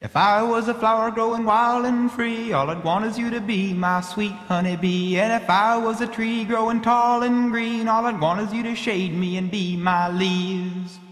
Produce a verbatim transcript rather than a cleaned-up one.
If I was a flower growing wild and free, all I'd want is you to be my sweet honey bee. And if I was a tree growing tall and green, all I'd want is you to shade me and be my leaves.